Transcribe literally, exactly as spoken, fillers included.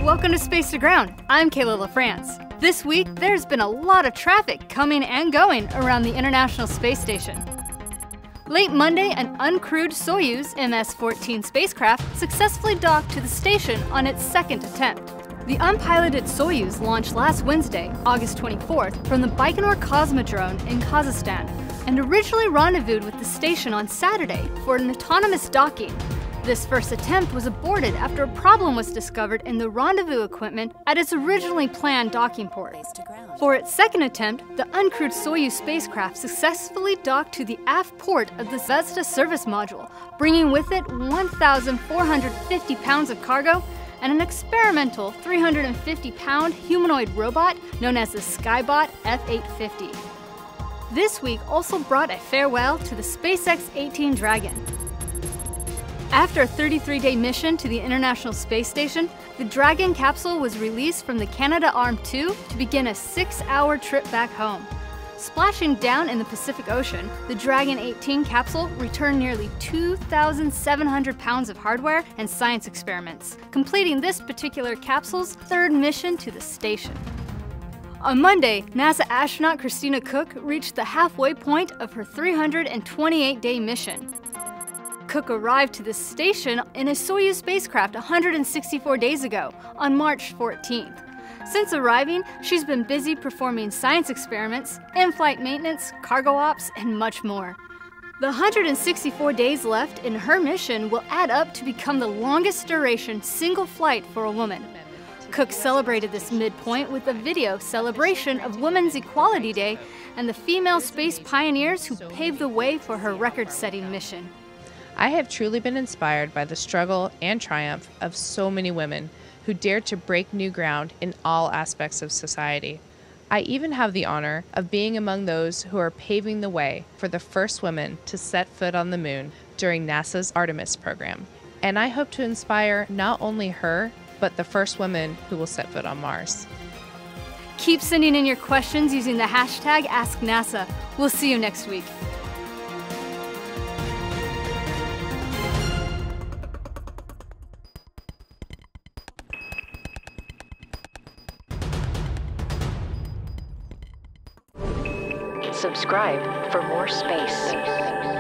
Welcome to Space to Ground. I'm Kayla LaFrance. This week, there's been a lot of traffic coming and going around the International Space Station. Late Monday, an uncrewed Soyuz M S fourteen spacecraft successfully docked to the station on its second attempt. The unpiloted Soyuz launched last Wednesday, August twenty-fourth, from the Baikonur Cosmodrome in Kazakhstan, and originally rendezvoused with the station on Saturday for an autonomous docking. This first attempt was aborted after a problem was discovered in the rendezvous equipment at its originally planned docking port. For its second attempt, the uncrewed Soyuz spacecraft successfully docked to the aft port of the Zvezda service module, bringing with it one thousand four hundred fifty pounds of cargo and an experimental three hundred fifty pound humanoid robot known as the Skybot F eight fifty. This week also brought a farewell to the SpaceX eighteen Dragon. After a thirty-three day mission to the International Space Station, the Dragon capsule was released from the Canadarm two to begin a six hour trip back home. Splashing down in the Pacific Ocean, the Dragon eighteen capsule returned nearly two thousand seven hundred pounds of hardware and science experiments, completing this particular capsule's third mission to the station. On Monday, NASA astronaut Christina Koch reached the halfway point of her three hundred twenty-eight day mission. Koch arrived to the station in a Soyuz spacecraft one hundred sixty-four days ago, on March fourteenth. Since arriving, she's been busy performing science experiments, in-flight maintenance, cargo ops, and much more. The one hundred sixty-four days left in her mission will add up to become the longest duration single flight for a woman. Koch celebrated this midpoint with a video celebration of Women's Equality Day and the female space pioneers who paved the way for her record-setting mission. I have truly been inspired by the struggle and triumph of so many women who dared to break new ground in all aspects of society. I even have the honor of being among those who are paving the way for the first women to set foot on the moon during NASA's Artemis program. And I hope to inspire not only her, but the first women who will set foot on Mars. Keep sending in your questions using the hashtag AskNASA. We'll see you next week. Subscribe for more space.